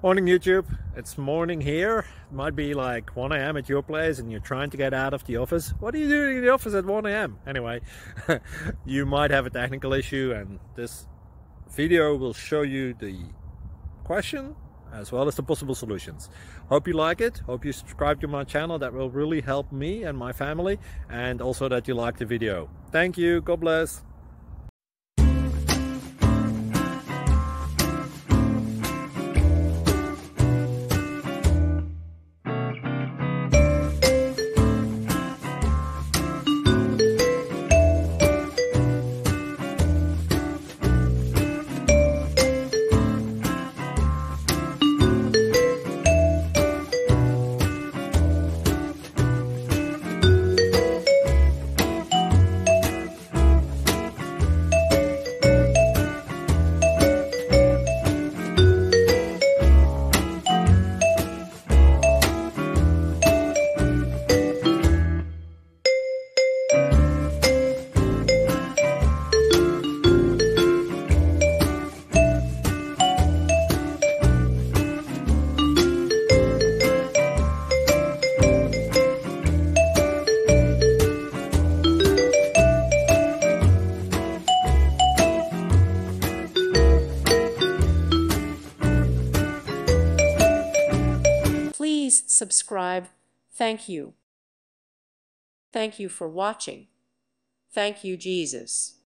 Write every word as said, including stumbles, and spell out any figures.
Morning YouTube, it's morning here. It might be like one A M at your place and you're trying to get out of the office. What are you doing in the office at one A M? Anyway, you might have a technical issue and this video will show you the question as well as the possible solutions. Hope you like it, hope you subscribe to my channel. That will really help me and my family, and also that you like the video. Thank you, God bless. Please subscribe. Thank you. Thank you for watching. Thank you, Jesus.